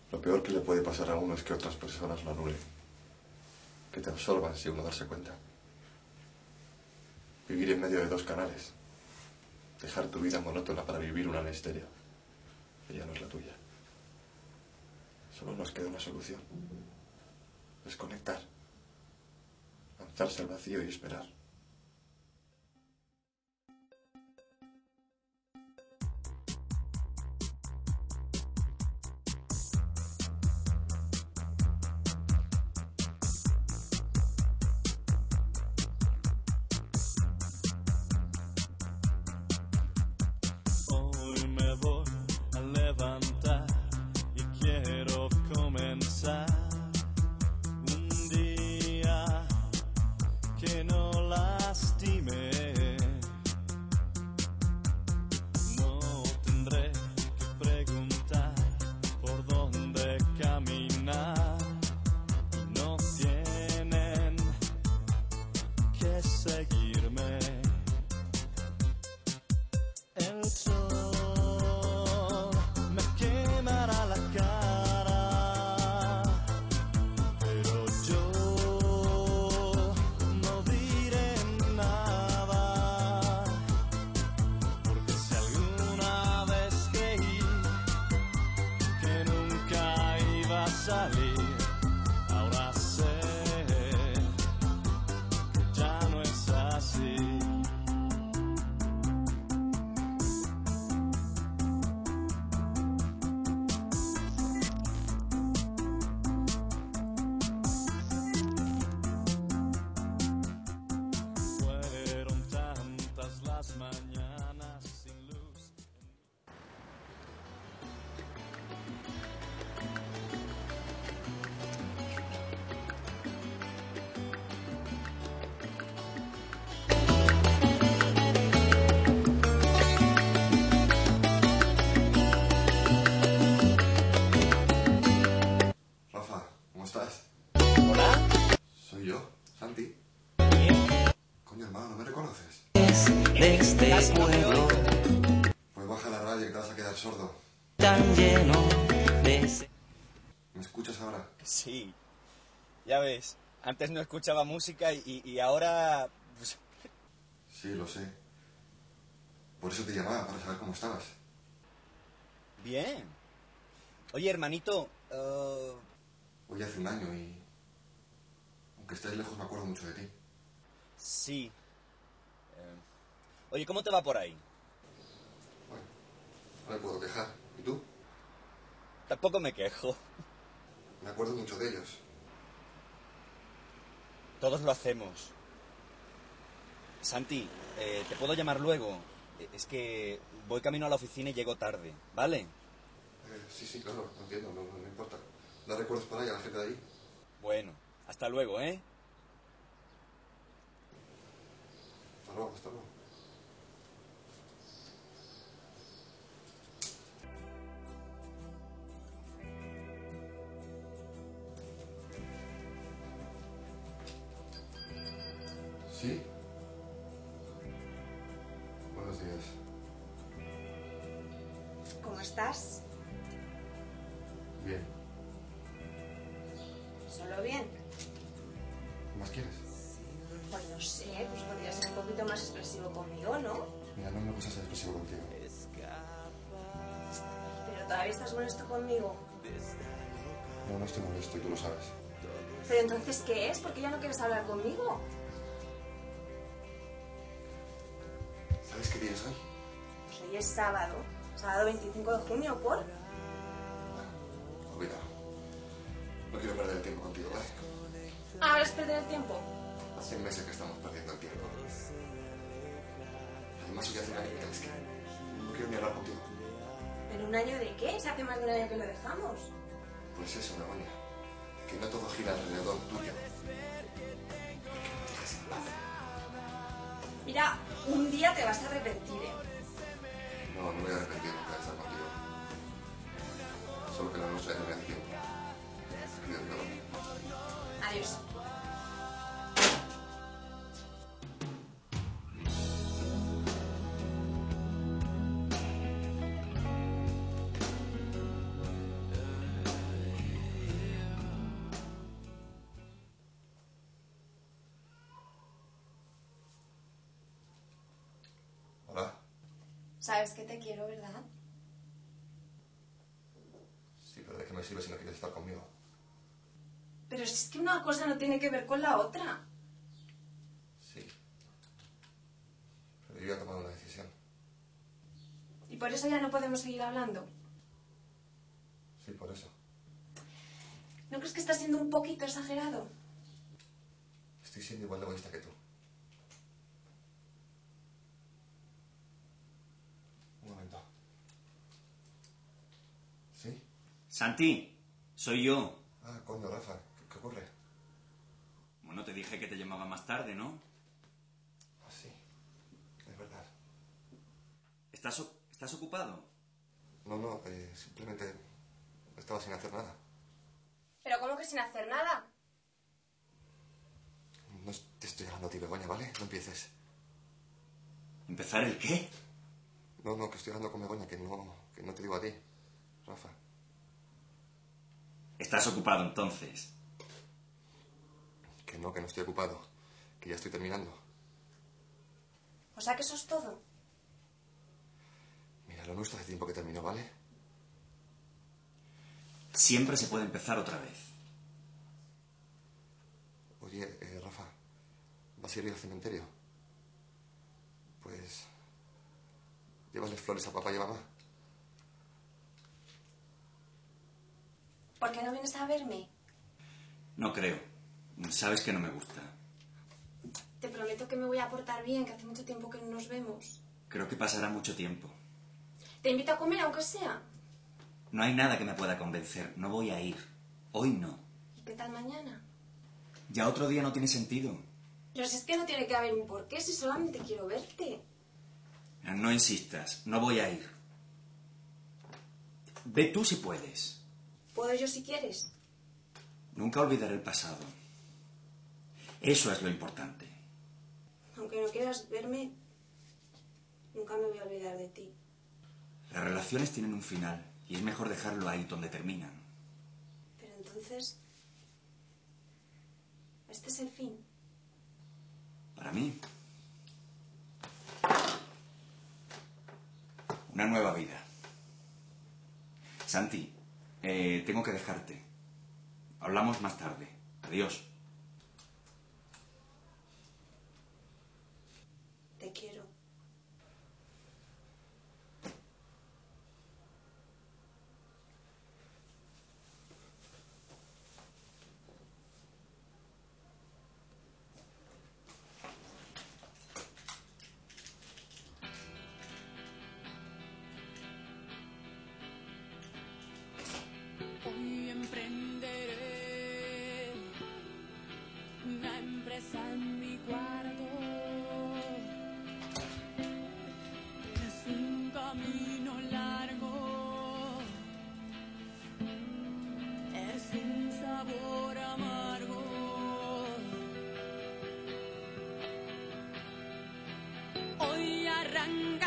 Lo peor que le puede pasar a uno es que otras personas lo anulen, que te absorban sin uno darse cuenta. Vivir en medio de dos canales, dejar tu vida monótona para vivir una misterio, que ya no es la tuya. Solo nos queda una solución: desconectar, lanzarse al vacío y esperar. Hoy me voy a levantar y quiero comenzar un día que no lastime. No tendré que preguntar por dónde caminar. No tienen que seguirme. El sol me quemará la cara, pero yo no diré nada, porque si alguna vez creí que nunca iba a salir, ahora sé que ya no es así. Fueron tantas las mañanas sin luz. Rafa, ¿cómo estás? Hola. Soy yo, Santi. Coño, hermano, ¿no me reconoces? De este pueblo Pues baja la radio que te vas a quedar sordo. tan lleno de... ¿Me escuchas ahora? Sí, ya ves, antes no escuchaba música y ahora... pues, Sí, lo sé. Por eso te llamaba, para saber cómo estabas. bien. Oye, hermanito, Hoy hace un año y... aunque estés lejos me acuerdo mucho de ti. sí. Oye, ¿cómo te va por ahí? Bueno, no me puedo quejar. ¿Y tú? Tampoco me quejo. Me acuerdo mucho de ellos. Todos lo hacemos. Santi, ¿te puedo llamar luego? Es que voy camino a la oficina y llego tarde, ¿vale? Sí, claro, lo entiendo, no importa. ¿Da recuerdos para ella, la gente de ahí? Bueno, hasta luego, ¿eh? Hasta luego, hasta luego. ¿Sí? Buenos días. ¿Cómo estás? Bien. ¿Solo bien? ¿Qué más quieres? Pues no sé, pues podrías ser un poquito más expresivo conmigo, ¿no? Mira, no me gusta ser expresivo contigo. Pero todavía estás molesto conmigo. No estoy molesto y tú lo sabes. Pero entonces, ¿qué es? ¿Por qué ya no quieres hablar conmigo? ¿Sabes qué día es hoy? Pues hoy es sábado. Sábado 25 de junio, ¿por? Olvídalo. No quiero perder el tiempo contigo, ¿vale? Ahora es perder el tiempo. Hace meses que estamos perdiendo el tiempo. Además, hoy hace un año que es que no quiero ni hablar contigo. ¿En un año de qué? ¿Se hace más de un año que lo dejamos? Pues eso, Begoña. Que no todo gira alrededor tuyo. Y que no me dejes en paz. Mira, un día te vas a arrepentir, ¿eh? No me voy a arrepentir nunca de estar contigo. Solo que la nuestra es el tiempo. Adiós, Begoña. Adiós. Sabes que te quiero, ¿verdad? Sí, pero ¿de qué me sirve si no quieres estar conmigo? Pero si es que una cosa no tiene que ver con la otra. Sí. Pero yo ya he tomado una decisión. ¿Y por eso ya no podemos seguir hablando? Sí, por eso. ¿No crees que estás siendo un poquito exagerado? Estoy siendo igual de egoísta que tú. Un momento. ¿Sí? Santi, soy yo. Ah, coño, Rafa. ¿Qué ocurre? Bueno, te dije que te llamaba más tarde, ¿no? Ah, sí. Es verdad. ¿Estás ocupado? No, simplemente estaba sin hacer nada. ¿Pero cómo que sin hacer nada? No te estoy hablando a ti, Begoña, ¿vale? No empieces. ¿Empezar el qué? No, que estoy hablando con Begoña, que no te digo a ti, Rafa. ¿Estás ocupado entonces? Que no estoy ocupado. Que ya estoy terminando. O sea que eso es todo. Mira, lo nuestro hace tiempo que terminó, ¿vale? Siempre se puede empezar otra vez. Oye, Rafa, ¿vas a ir al cementerio? Pues... llévales flores a papá y a mamá. ¿Por qué no vienes a verme? No creo. Sabes que no me gusta. Te prometo que me voy a portar bien, que hace mucho tiempo que no nos vemos. Creo que pasará mucho tiempo. Te invito a comer, aunque sea. No hay nada que me pueda convencer. No voy a ir. Hoy no. ¿Y qué tal mañana? Ya otro día no tiene sentido. Pero si es que no tiene que haber un porqué, si solamente quiero verte. No insistas. No voy a ir. Ve tú si puedes. ¿Puedo yo si quieres? Nunca olvidaré el pasado. Eso es lo importante. Aunque no quieras verme, nunca me voy a olvidar de ti. Las relaciones tienen un final y es mejor dejarlo ahí donde terminan. Pero entonces... este es el fin. Para mí. Una nueva vida. Santi, tengo que dejarte. Hablamos más tarde. Adiós. Te quiero. Hoy emprenderé una empresa en mi cuarto. Es un camino largo, es un sabor amargo. Hoy arranco